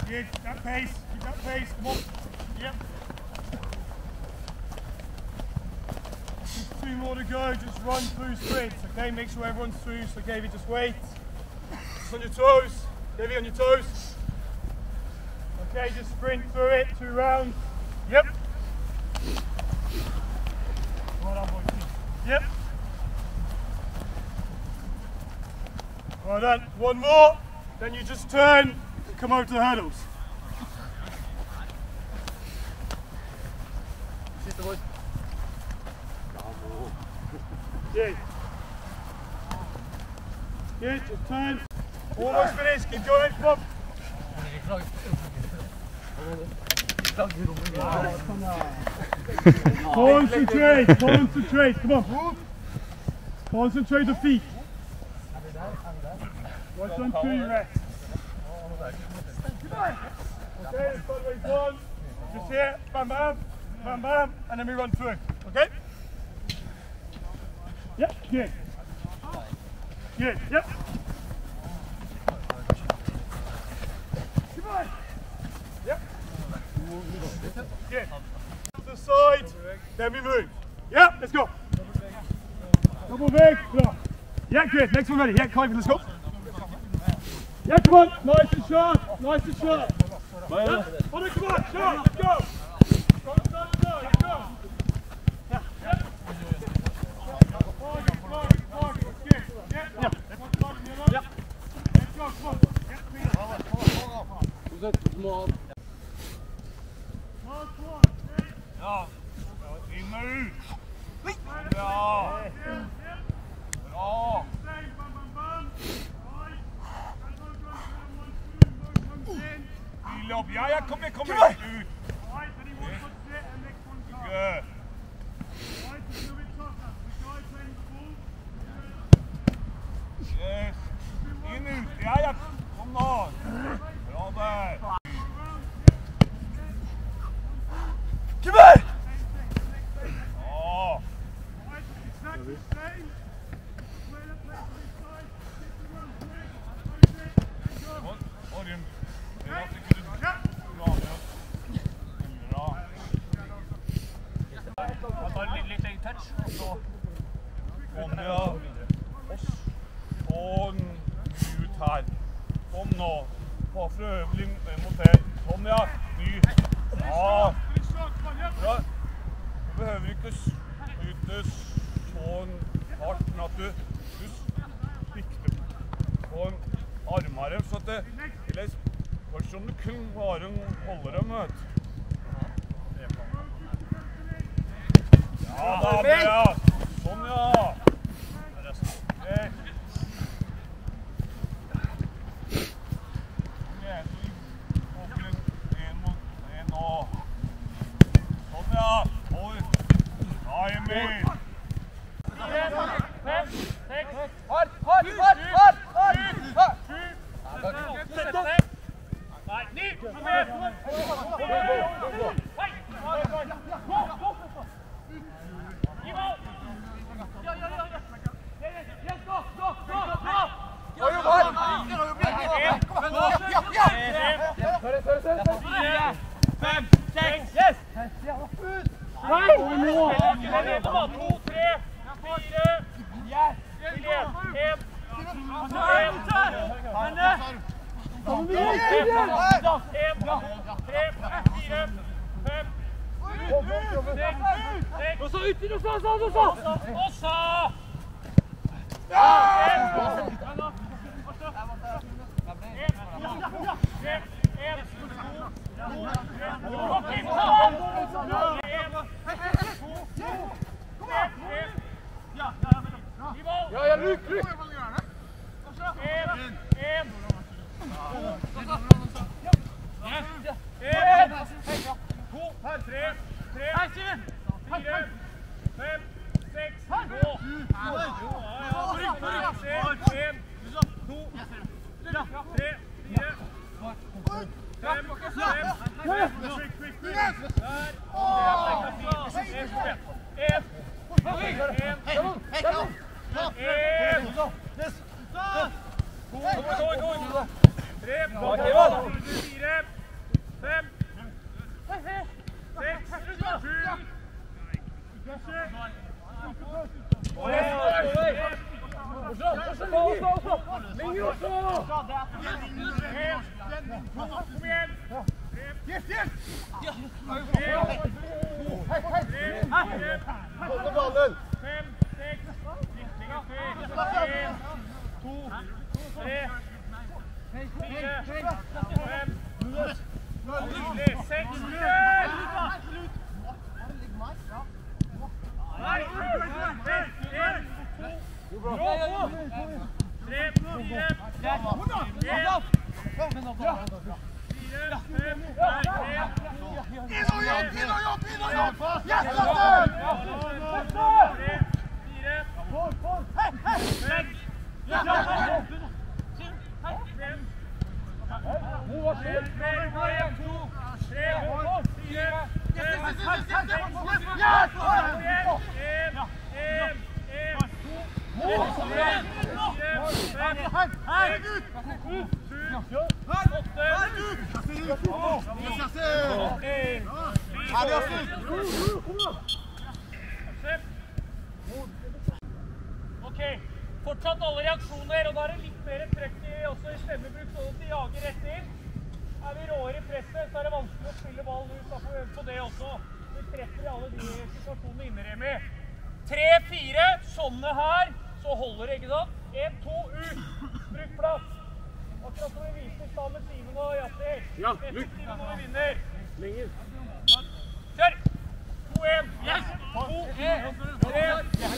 Good. Keep that pace. Keep that pace. Come on. Yep. Just 2 more to go. Just run through sprints. Okay. Make sure everyone's through. So Davey, just wait. Just on your toes. Davey, on your toes. Okay. Just sprint through it. 2 rounds. Yep. Well done, boys. Yep. Well done. 1 more. Then you just turn and come over to the hurdles. Good. Good, just turn. Almost finished, keep going, come on. Concentrate, concentrate, come on. Concentrate the feet. What's on 2, you rest. Okay, it's by the way, 1. Just here, bam bam, bam bam, and then we run through. Okay? Yep, good. Good, yep. Come on. Yep. Good. To the side, then we move. Yep, let's go. Double big. Yeah, good. Next one ready. Yeah, Clive, let's go. Yeah, come on. Nice and sharp. Nice and sharp. Yeah. On it, come on. Sharp. Let's go. Let's go. Yeah. Yeah. Ja, inn og ut. Bra. Bra. Hvil opp. Ja, jeg kommer ut. Good. Yes. Inn ut. Ja, kom nå. Bra der. Kom her! Åh. Orjen. Det er at du kunne bra med. Bra. Jeg tar litt touch, og så kommer jeg oss sånn ut her. Sånn nå. På frøvling mot her. Sånn ja. Ny. Ja. Bra. Du behøver ikke skyte sånn hardt, men at du sikter på en armere, så at det først som du kun bare holder dem, vet. Ja, da ble jeg. Sånn, ja. Okay. Ok, fortsatt alle reaksjoner, og da er det litt mer trøkk også i stemmebruk, sånn at de jager rett inn. Er vi råere i presset, så er det vanskelig å spille ballen ut, da får vi øve på det også. Vi treffer i alle de situasjonene inne, Remi. 3-4, sånne her, så holder det, ikke sant? 1-2 ut, bruk plass. Akkurat som vi viser i stad med Simen og Yasser. Ja, effektive når vi vinner. Lenger. Kjør! 2-1. Yes! 2-1. 3.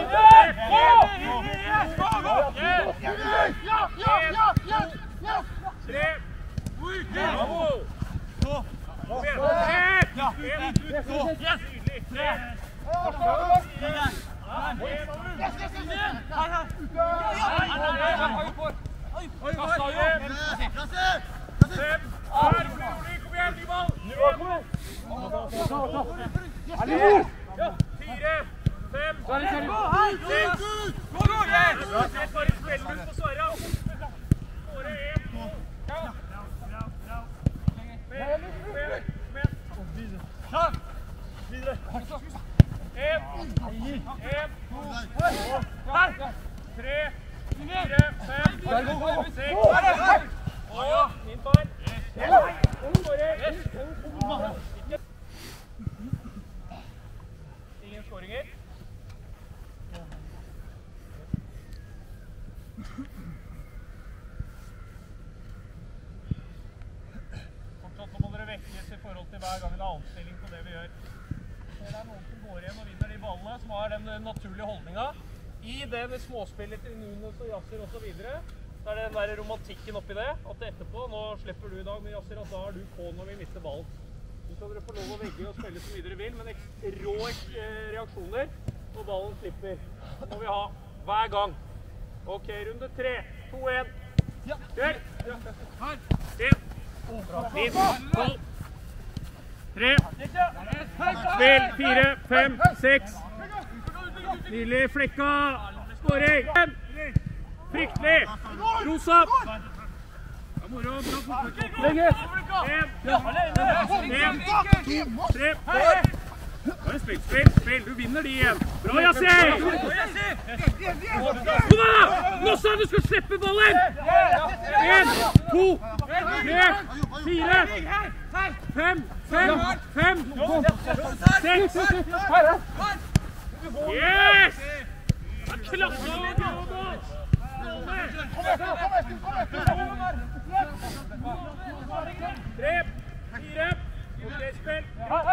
Ingen skåringer. Fortsatt må dere vekkes i forhold til hver gang det er avstilling på det vi gjør. Det er noen som går igjen og vinner de ballene, som har den naturlige holdningen. I det småspillet til Nunes og Yasser og så videre, så er det den der romantikken oppi det, at etterpå, nå slipper du i dag med Yasser, at da er du på når vi mister ballen. Så skal dere få lov å velge og spille så mye dere vil, men rå reaksjoner når ballen slipper. Det må vi ha hver gang. Ok, runde 3. 2-1. Kjør! 1. Inn. 12. 3. Spill. 4. 5. 6. Nydelig. Flekka. Skåring. 5. Fryktelig. Rosa. Moro. Bra fotball. Lenger. 1. 3. Bare spill. Du vinner de igjen. Bra, Yasser! Kom da! Nå sa du skulle slippe ballen! 1, 2, 3, 4, 5, 6. Yes! Det er klasse! 3, 4. Ok, spill.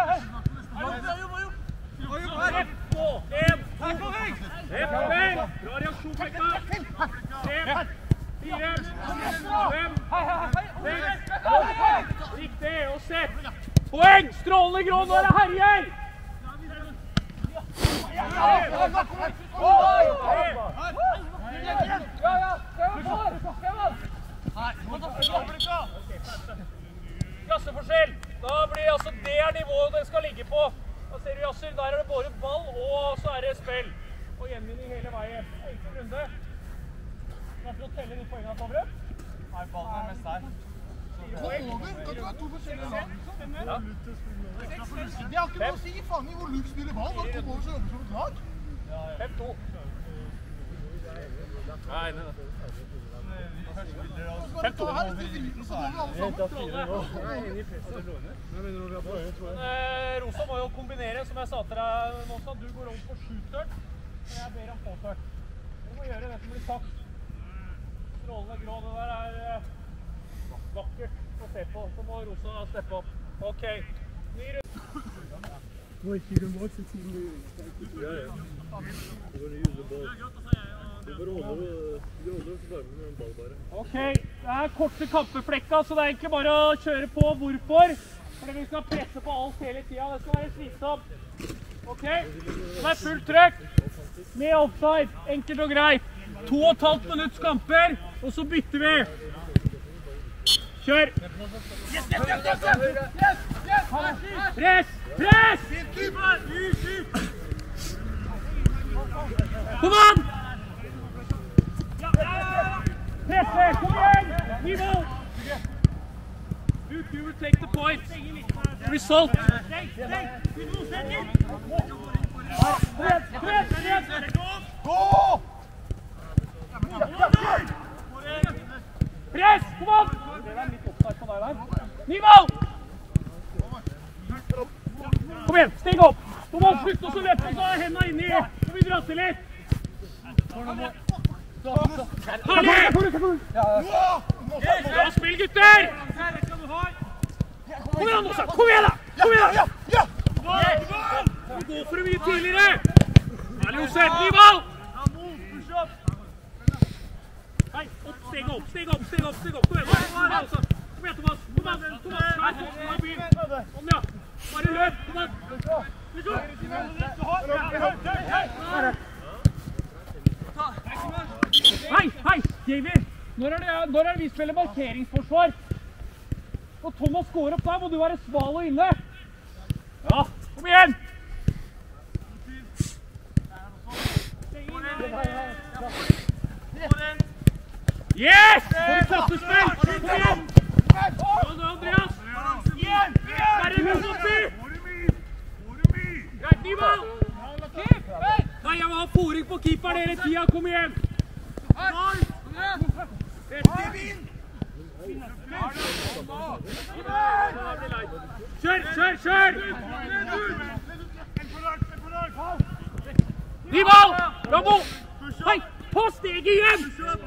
Bra reaksjon, Flekka. 3, 4, 5, 6. Riktig, og sett. Poeng! Strålende grå, nå er det herjer! Klasseforskjell. Da blir altså det nivået den skal ligge på. Da ser du, Yasser, der er det både ball og så er det spill. Og gjenvinning hele veien. Enkel runde. Hva for å telle de poengene, Tavre? Nei, ballen er mest der. Kan du ha to forskjellige lag? Det har ikke noe å si faen i hvor Luke spiller ball. Da kommer over så øver som et lag. 5-2. Nei. 5-2. Rosa må jo kombinere, som jeg sa til deg nå, så du går over på shoot-tørt, men jeg ber om på-tørt. Du må gjøre det som blir sagt. Strålende grå, det der er vakkert å se på, så må Rosa steppe opp. Ok, ny runde. Boy, you can watch the team. Yeah. You're going to use the ball. Ok, det er korte kampeflekka, så det er egentlig bare å kjøre på. Hvorfor? Fordi vi skal presse på alt hele tiden. Det skal være slitsomt. Ok, det er fullt trøkk. Med offside, enkelt og greit. 2,5 minutts kamper, og så bytter vi. Kjør! Press! Press! Kom an! Presse! Kom igjen! Nivå! You will take the point. Result. Press! Kom an! Det er litt oppstart på deg der. Nivå! Kom igjen, steg opp! Kom an, slutt og så løp, og så er hendene inni. Så vi drar til litt. Herlig! Bra spill, gutter! Kom igjen, Åsa! Kom igjen, da! Kom igjen, da! Gå for det mye tidligere! Herlig, Josef! Nivå! Nei, opp, steg opp, steg opp, steg opp, steg opp. Kom igjen, Thomas. Kom igjen, Thomas. Kom ja. Bare løp, kom igjen. Hei, hei, Davy. Når er det vi spiller markeringsforsvar? Og Thomas går opp der, må du være sval og inne. Ja, kom igjen! Yes! For et klassespill! Kom igjen! Andreas! Sverre Musoppi! Greit, ny ball! Nei, jeg må ha foring på keeperen hele tida, kom igjen! Kjør, kjør, kjør! Ny ball! Bravo! Hei, på steg igjen!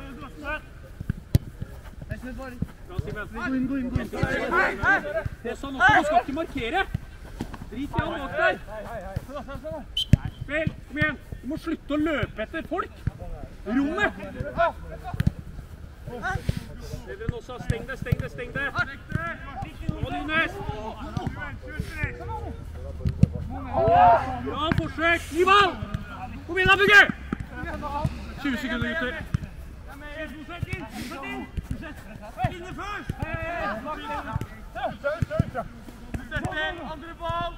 Det er sånn også, du skal ikke markere. Drit i han bak der. Spill, kom igjen. Du må slutte å løpe etter folk. Rommet. Stevren også, steng det, steng det, steng det. Nå, Nunes. Bra forsøk. Ny ball. Kom igjen da, Bugge. 20 sekunder, gutter. Inne først! Andre ball!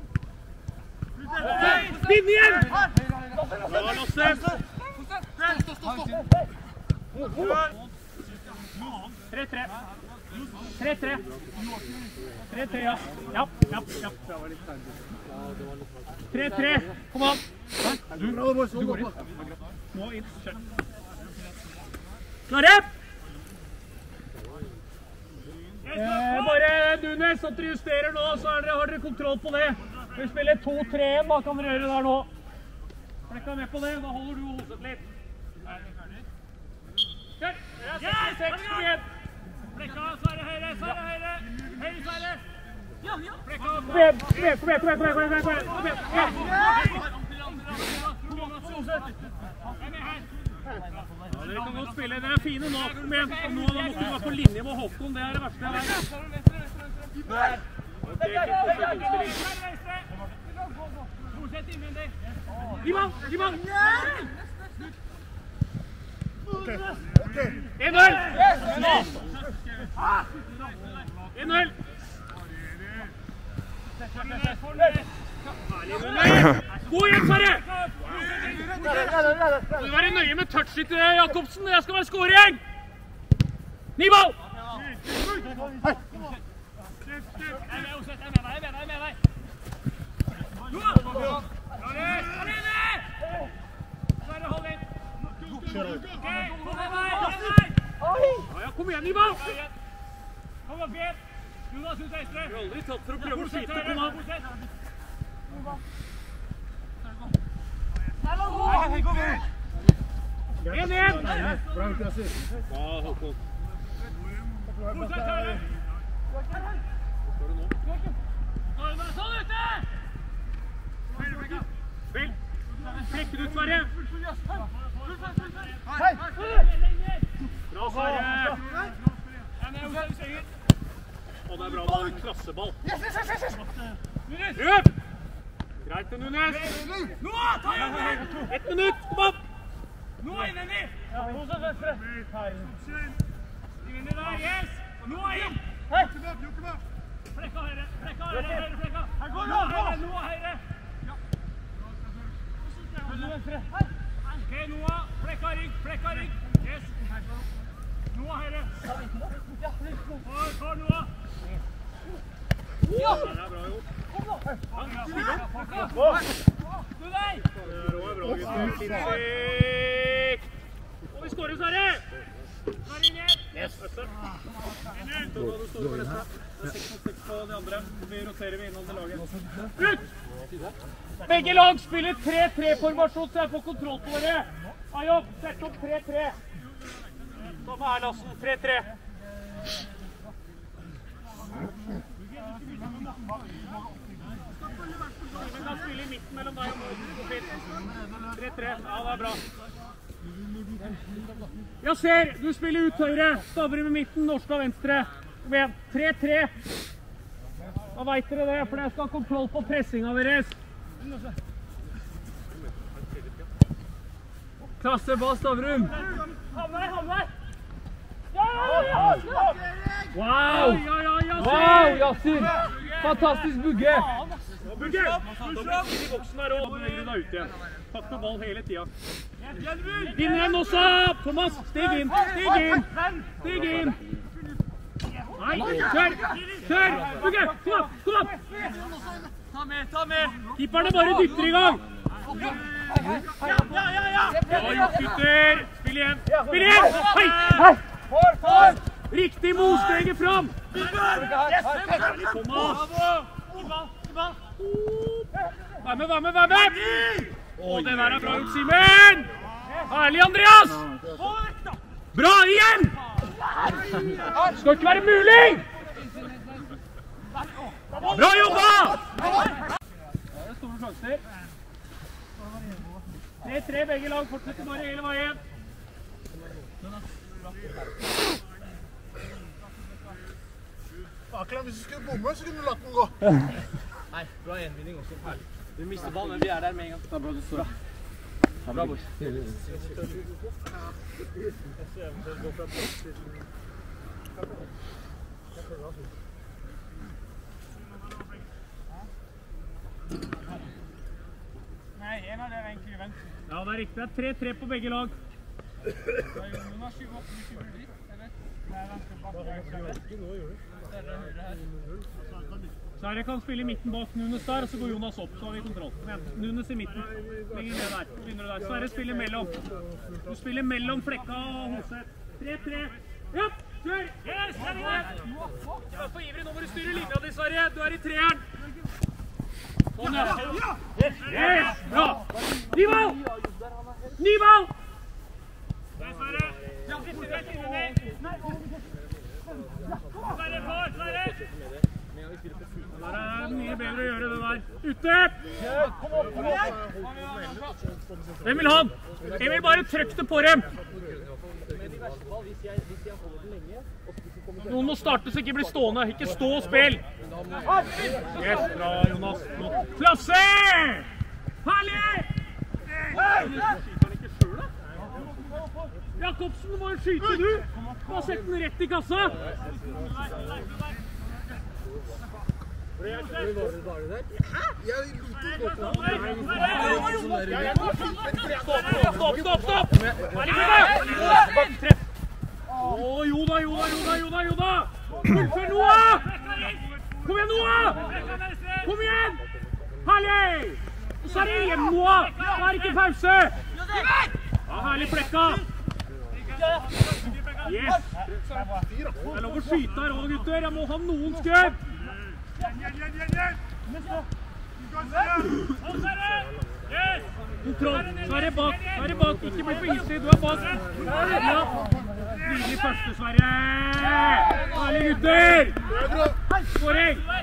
Spinn igjen! Bra, Lasse! 3-3. 3-3, ja. Ja. 3-3. Kom an! Du går inn. Nå inn. Kjør. Klare! Bare Nunes, at dere justerer nå, så har dere kontroll på det. Vi spiller 2-3-1, hva kan dere gjøre der nå? Flekka med på det, da holder du hoset litt. Kjør! 66, kom igjen! Flekka, Sverre høyre, Sverre høyre! Høyre, Sverre! Ja! Flekka, kom igjen! Kom igjen! Ja, dere kan godt spille, dere er fine nå, kom igjen. Nå måtte du være på linje med Håkon, det er det verste jeg vet. Ivan! 1-0! 1-0! Gå igjen, Sverre! Du må være nøye med touchet til Jakobsen, jeg skal være scoring! Ny ball! Ja, kom igjen, ny ball! Vi har aldri tatt for å prøve å skyte på den. 1-1! Ja, Håkon. Sånn ute! Spill! Flekken ut, Sverre! Klasseball. Yes! Løp! Greit til Nunes. Nå, ta igjen! 1 minutt, kom opp! Nå er inn i! Inn i der, yes! Nå er inn! Hei! Flekka høyre, flekka høyre, høyre flekka! Her går det! Nå er høyre! Ok, Noah, flekka rygg, yes! Noah høyre! Tar Noah! Ja! Det er bra gjort. Kom da! Du deg! Bra, gutter. Og vi skårer, Sverre! Sverre inn igjen! Yes! Det er det 6-6 på de andre. Vi roterer innom det laget. Ut! Begge lag spiller 3-3-formasjon, så jeg får kontroll på dere. Ayob, sett opp 3-3. Samme her, Lassen. 3-3. Vi kan spille i midten mellom deg og Morten. 3-3. Ja, det er bra. Jeg ser, du spiller ut høyre. Stavre med midten, Norska venstre. 3-3. Da vet dere det, for jeg skal ha kontroll på pressinga deres. Klasseball, Stavrum. Havner! Ja! Wow! Wow, Yassir! Fantastisk bugge! Bugge! Da blir de voksne her og legger deg ut igjen. Takk med ball hele tida. Inn igjen også! Thomas, stig inn! Nei, kjør! Bugge, kom opp! Ta med! Keeperne bare dytter i gang! Ja! Bra gjort, gutter! Spill igjen! Hei! Riktig motsteget fram! Thomas! Vær med! Å, det der er bra gjort, Simen! Herlig, Andreas! Bra, igjen! Skal ikke være mulig! Bra jobba! Det er store sjanser. 3-3 begge lag, fortsetter bare hele veien. Akkurat hvis du skulle bomme, så kunne du latt den gå. Nei, bra gjenvinning også. Vi mister ball, men vi er der med en gang. Det er bra du står. Bra, boys. Nei, en av dere er egentlig vent. Ja, det er riktig. Det er 3-3 på begge lag. Jonas skyver opp, du skyver dit, eller? Nei, vent, Sverre kan spille i midten bak Nunes der, og så går Jonas opp, så har vi kontroll. Nunes i midten. Lenger ned der. Begynner du der. Sverre spiller mellom. Du spiller mellom Flekka og Hoseth. 3-3. Ja, kjør! Yes, ikke vær for ivrig, nå må du styre linja di, Sverre. Du er i treeren. Sånn, ja. Yes, bra! Ny ball! Der, Sverre. Sverre! Det er mye bedre å gjøre det der. Ute! Hvem vil ha den? Emil, bare trykk det på dem! Noen må starte så ikke blir stående. Ikke stå og spill! Yes, bra, Jonas. Klasse! Herlig! Jakobsen, må jo skyte du! Bare sett den rett i kassa! Stopp! Joda! Fullfør Noah! Kom igjen, Noah! Kom igjen! Herlig! Og så er det igjen, Noah! Det er ikke pause! Ja, herlig Flekka! Yes! Det er lov å skyte her også, gutter. Jeg må ha noen skudd! Kontroll! Sverre bak! Ikke bli for isig, du er bak! Ja. Nydelig første, Sverre! Herlig gutter! Skåring!